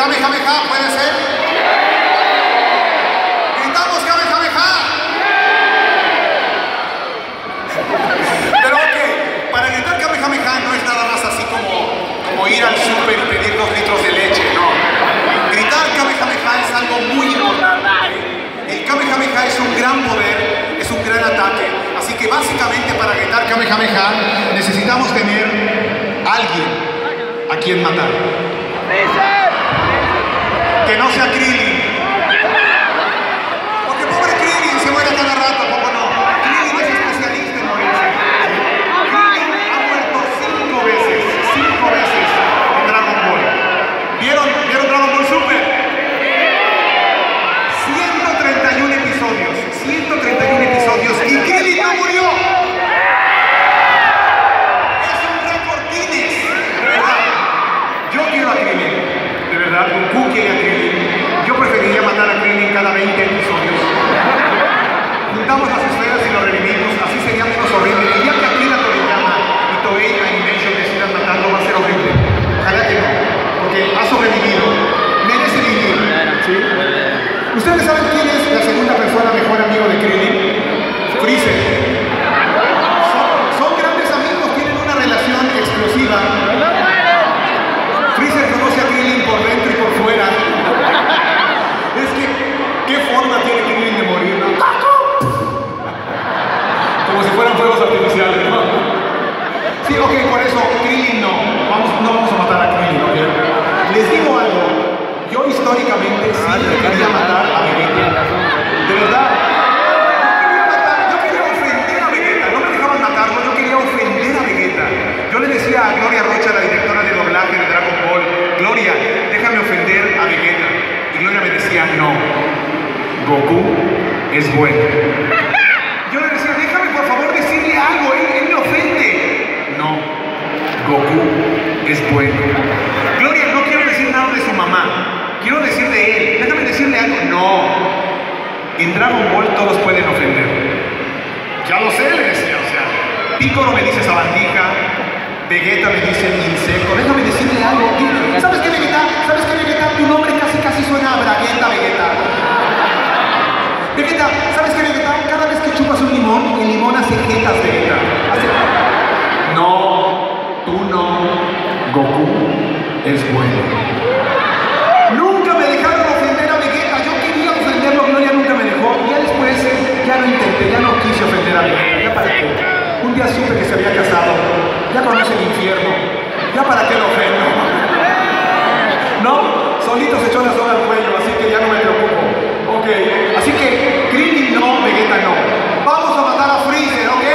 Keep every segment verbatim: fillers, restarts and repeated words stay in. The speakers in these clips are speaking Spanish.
Kamehameha, ¿puede ser? Gritamos Kamehameha. Pero ok, para gritar Kamehameha no es nada más así como, como ir al súper y pedir dos litros de leche, no. Gritar Kamehameha es algo muy importante. El Kamehameha es un gran poder, es un gran ataque. Así que básicamente para gritar Kamehameha necesitamos tener a alguien a quien matar. Que no sea Krillin. Porque pobre Krillin se muere cada rato, ¿poco no? Krillin es especialista en morirse. Krillin ha muerto cinco veces, cinco veces en Dragon Ball. ¿Vieron, ¿vieron Dragon Ball Super? ciento treinta y uno episodios, ciento treinta y uno episodios y Krillin no murió. Es un récord Guinness, de verdad. Yo quiero a Krillin, de verdad, Goku quiere a Krillin. Yo preferiría matar a Krillin cada veinte episodios. Juntamos las esferas y lo revivimos, así sería menos horrible. El día que Akira Toriyama y Toei Animation decidan matarlo va a ser horrible. Ojalá que no, porque ha sobrevivido, merece vivir. ¿Sí? ¿Ustedes saben quién es la segunda persona mejor amigo de Krillin? Freezer. Son, son grandes amigos, tienen una relación explosiva. Freezer conoce a Krillin por dentro y por fuera. Es que, ¿qué forma tiene Krillin de morir, no? Como si fueran fuegos artificiales, ¿no? Sí, ok, por eso Krillin no. Vamos, no vamos a matar a Krillin, ¿ok? Les digo algo. Yo históricamente siempre quería matar a Vegeta. De verdad. Yo quería ofender a Vegeta. No me dejaban matarlo, yo quería ofender a Vegeta. Yo le decía a Gloria Rocha, la directora de doblaje de Dragon Ball, Gloria, déjame ofender a Vegeta. Y Gloria me decía, no, Goku es bueno. Yo le decía, déjame por favor decirle algo, él, él me ofende. No, Goku es bueno. Gloria, no quiero decir nada de su mamá, quiero decir de él, déjame decirle algo. No, en Dragon Ball todos pueden ofender. Ya lo sé, le decía, o sea, Piccolo me dice sabandija, Vegeta me dice insecto, déjame decirle algo. ¿Sabes qué, Vegeta? ¿Sabes qué, Vegeta? Tu nombre casi casi suena a bragueta, Vegeta. Vegeta, ¿sabes qué, Vegeta? Cada vez que chupas un limón, el limón hace jetas, Vegeta. Hace... No, tú no. Goku es bueno. Nunca me dejaron ofender a Vegeta. Yo quería ofenderlo, Gloria nunca me dejó. Y ya después, ya lo intenté, ya no quise ofender a Vegeta. ¿Ya para qué? Un día supe que se había casado. Ya conoce el infierno. ¿Ya para qué lo ofendo? No, solito se echó la soga al cuello, así que ya no me preocupo. Ok, así que Krillin no, Vegeta no. Vamos a matar a Freezer, ¿ok?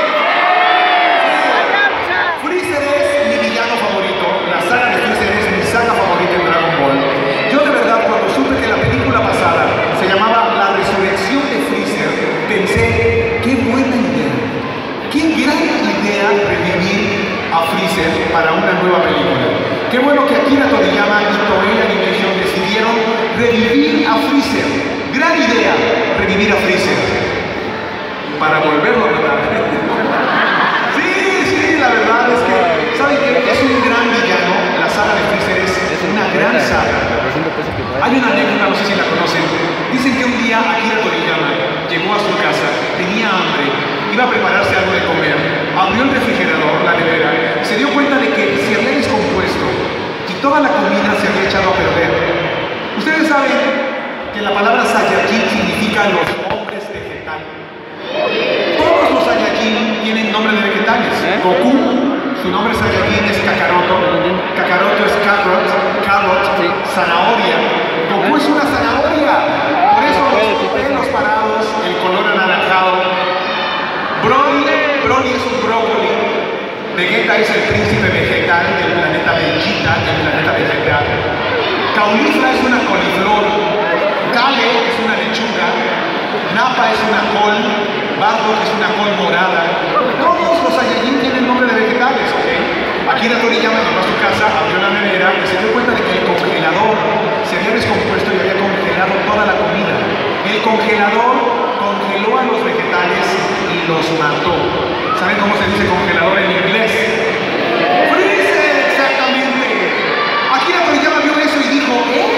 Sí. Freezer es mi villano favorito. La saga de Freezer es mi saga favorita en Dragon Ball. Yo de verdad, cuando supe que la película pasada se llamaba La Resurrección de Freezer, pensé, qué buena idea. Qué gran idea revivir a Freezer para una nueva película. Qué bueno que Akira Toriyama y Toei Animation decidieron revivir a Freezer. Gran idea, revivir a Freezer. Para volverlo a matar. Sí, sí, la verdad es que, ¿saben qué? Es un gran villano. La saga de Freezer es una gran saga. Hay una anécdota, no sé si la conocen. Dicen que un día Akira Toriyama llegó a su casa, tenía hambre, iba a prepararse algo de comer, abrió el refrigerador, la nevera, y se dio cuenta de que se había descompuesto y toda la comida se había echado a perder. Ustedes saben que la palabra Saiyajin significa los hombres vegetales. Todos los Saiyajin tienen nombre de vegetales. Goku, su nombre Saiyajin es Kakaroto. Kakaroto es carrot, carrot, zanahoria. Goku es una zanahoria. Por eso los pelos parados, el color anaranjado. Broly, Broly es un brócoli. Vegeta es el príncipe vegetal del planeta Vegeta, del planeta vegetal. Caulifla es una coliflor. Kale es una lechuga. Nappa es una col. Bardock es una col morada. Todos los Saiyajin tienen nombre de vegetales, ¿ok? Akira Toriyama llegó a su casa, abrió la nevera y se dio cuenta de que el congelador se había descompuesto y había congelado toda la comida. El congelador congeló a los vegetales y los mató. ¿Saben cómo se dice congelador en inglés? ¡Freezer! Exactamente. Akira Toriyama vio eso y dijo, ¿eh?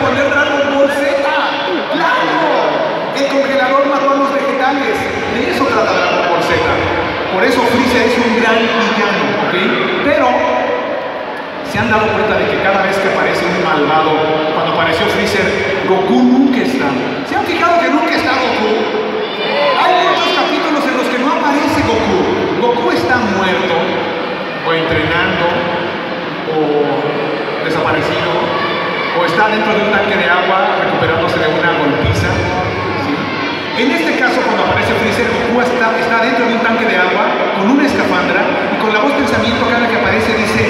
ver Dragon Ball Z. ¡Claro! El congelador mató a los vegetales. De eso trata Dragon Ball Z. Por eso Freezer es un gran villano, ¿ok? Pero se han dado cuenta de que cada vez que aparece un malvado, cuando apareció Freezer, Goku nunca está. ¿Se han fijado que nunca está Goku? Hay muchos capítulos en los que no aparece Goku. Goku está muerto, o entrenando, o desaparecido, o está dentro de un tanque de agua recuperándose de una golpiza. ¿Sí? En este caso, cuando aparece Freezer, Goku está, está dentro de un tanque de agua con una escafandra y con la voz pensamiento cada que aparece dice: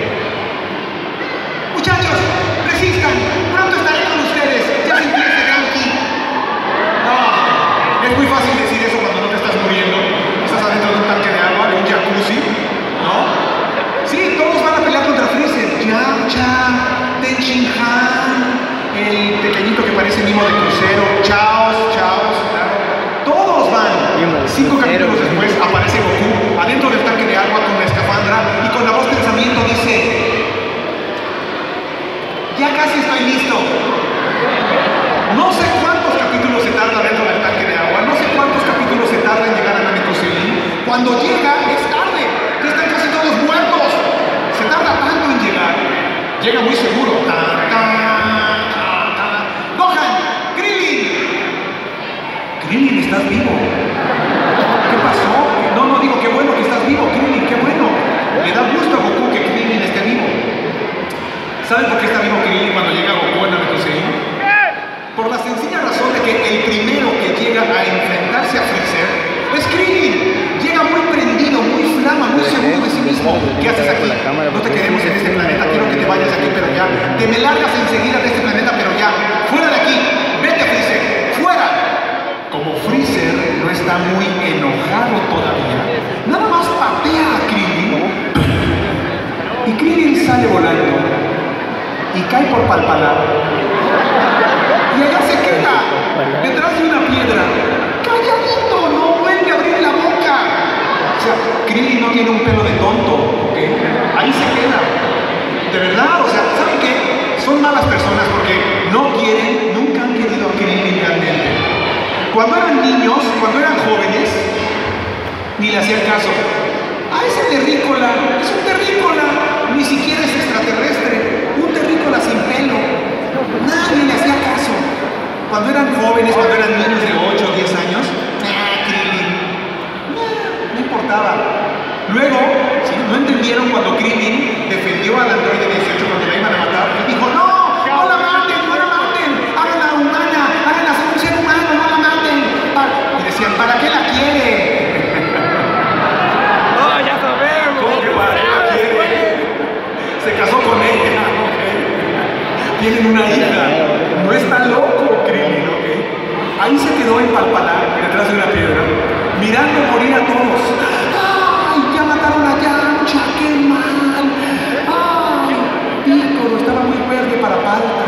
muchachos, resistan, pronto estaré con ustedes, ya sentí ese gran ki. No, es muy fácil decir eso cuando no te estás muriendo, estás adentro de un tanque de agua, de un jacuzzi, ¿no? Sí, todos van a pelear contra Freezer. Yamcha, Tenshin Han, el pequeñito que parece mimo de crucero, Chaos, Chaos, claro. Todos van. Cinco capítulos después aparece Goku adentro del tanque de agua con la escafandra y con la voz pensamiento dice: ya casi estoy listo. No sé cuántos capítulos se tarda dentro del tanque de agua, no sé cuántos capítulos se tarda en llegar a Namekusei. Cuando llega es tarde, ya están casi todos muertos. Se tarda tanto en llegar, llega muy seguro. Ta, ta, ta, ta. Gohan, Krillin. Krillin, ¿estás vivo? ¿Qué pasó? No, no digo qué bueno que estás vivo, Krillin, qué bueno. Le da gusto a Goku que Krillin esté vivo. ¿Saben por qué está vivo Krillin cuando llega Goku en Namekusei? Por la sencilla razón de que el primero que llega a enfrentarse a Freezer es Krillin. Llega muy prendido, muy flama, muy seguro de sí mismo. ¿Qué haces aquí? No te queremos en este planeta, quiero que te vayas de aquí, pero ya. Te me largas enseguida de este planeta, pero ya. ¡Fuera de aquí! ¡Vete, Freezer! ¡Fuera! Como Freezer no está muy enojado todavía, nada más patea a Krillin y Krillin sale volando y cae por Palpalar y allá se queda detrás de una piedra calladito, no vuelve a abrir la boca. O sea, Krillin no tiene un pelo de tonto, ¿ok? Ahí se queda, de verdad. O sea, ¿saben qué? Son malas personas porque no quieren, nunca han querido a Krillin realmente. Cuando eran niños, cuando eran jóvenes, ni le hacían caso. Ah, ese terrícola, es un terrícola, ni siquiera es extraterrestre, un terrícola sin pelo. Nadie le hacía caso. Cuando eran jóvenes, cuando eran niños de ocho o diez años, ah, Krillin, no, no importaba. Luego, ¿sí? No entendieron cuando Krillin defendió al androide dieciocho cuando la iban a matar. Él dijo: no, no la maten, no la maten, háganla humana, háganla ser un ser humano, no la maten. Y decían: ¿para qué la quiere? No, ya sabemos. ¿Cómo que para qué la quiere? Se casó con ella, ¿ok? Tienen una hija. No está loco, Krillin, ¿ok? Ahí se quedó en Palpalar, detrás de una piedra, mirando morir a todos. ¡Ay, ya mataron a Yamcha! ¡Qué mal! ¡Ay, Piccolo estaba muy verde para palta!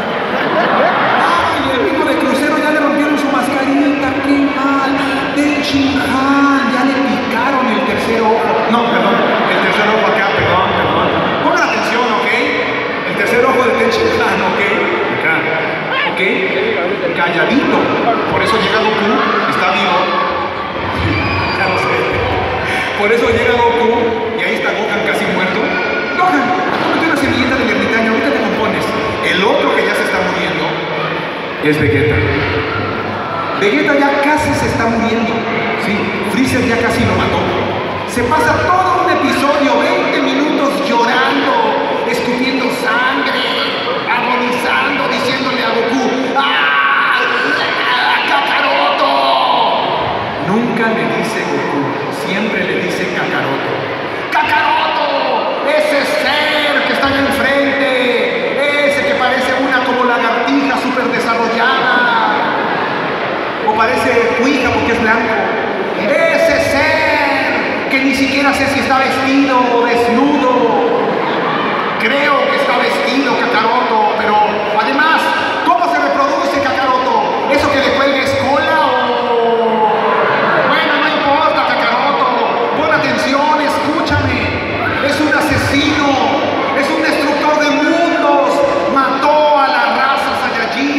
¡Ay, el pico de crucero ya le rompieron su mascarita! ¡Qué mal! Tenshin Han, ya le picaron el tercer ojo. No, perdón, el tercer ojo acá, perdón, perdón. Pongan atención, ¿ok? El tercer ojo de Tenshin Han, ¿ok? Acá, ¿ok? Calladito. Por eso llega Goku, está vivo. Ya lo sé. Por eso llega Goku y ahí está Gohan casi muerto. Gohan, cómete una semillita del ermitaño, ahorita te compones. El otro que ya se está muriendo es Vegeta. Vegeta ya casi se está muriendo. Sí, Freezer ya casi lo mató. Se pasa todo un episodio, veinte minutos llorando, escupiendo sangre, agonizando, diciéndole a Goku: ¡ah, Kakaroto! Nunca le dice Goku, siempre le dice Kakaroto. ¡Kakaroto! Ese ser que está ahí enfrente, ese que parece una como lagartija súper desarrollada, o parece cuija porque es blanco. Ese ser que ni siquiera sé si está vestido o desnudo. Creo que está vestido Kakaroto, pero además, ¿cómo se reproduce Kakaroto? ¿Eso que le cuelga es cola o...? Bueno, no importa, Kakaroto. Pon atención, escúchame. Es un asesino, es un destructor de mundos. Mató a la raza Saiyajin.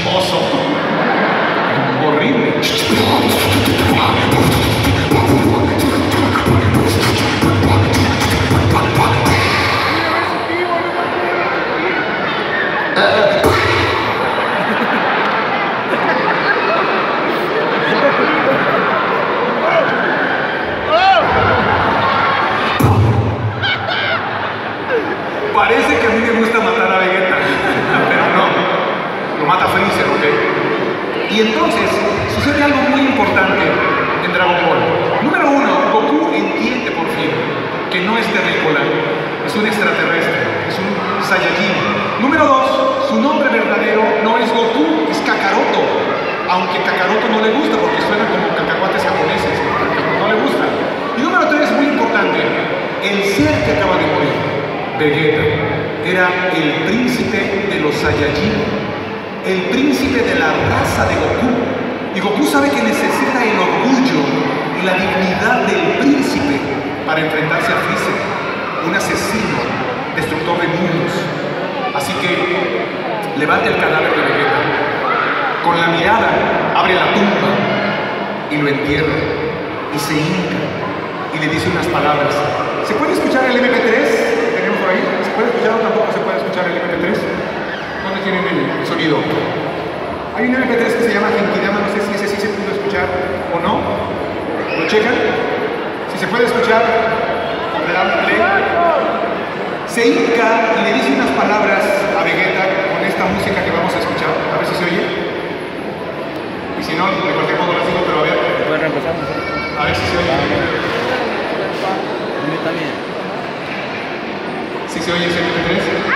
chismoso. Horrible. Parece que a mí me gusta matar a Vegeta, pero no, lo mata Freezer, ¿ok? Y entonces sucede algo muy importante en Dragon Ball. Número uno, Goku entiende por fin que no es terrícola, es un extraterrestre, es un Saiyajin. Número dos, su nombre verdadero no es Goku, es Kakaroto, aunque Kakaroto no le gusta porque suena como cacahuates japoneses, no le gusta. Y número tres, muy importante, el ser que acaba de morir, Vegeta, era el príncipe de los Saiyajin, el príncipe de la raza de Goku. Y Goku sabe que necesita el orgullo y la dignidad del príncipe para enfrentarse a Freezer, un asesino, destructor de mundos. Así que levanta el cadáver de Vegeta, con la mirada abre la tumba y lo entierra, y se hinca y le dice unas palabras. ¿Se puede escuchar el eme pe tres? Por ahí, ¿se puede escuchar o tampoco se puede escuchar el eme pe tres? ¿Dónde tienen el sonido? Hay un eme pe tres que se llama Genkidama, no sé si ese sí se pudo escuchar o no. ¿Lo checan? Si se puede escuchar, le dan play. Se hinca y le dice unas palabras a Vegeta con esta música que vamos a escuchar. A ver si se oye. Y si no, de cualquier modo las digo, pero a ver. A ver si se oye. Está bien. ¿Sí se oye ese eme pe tres?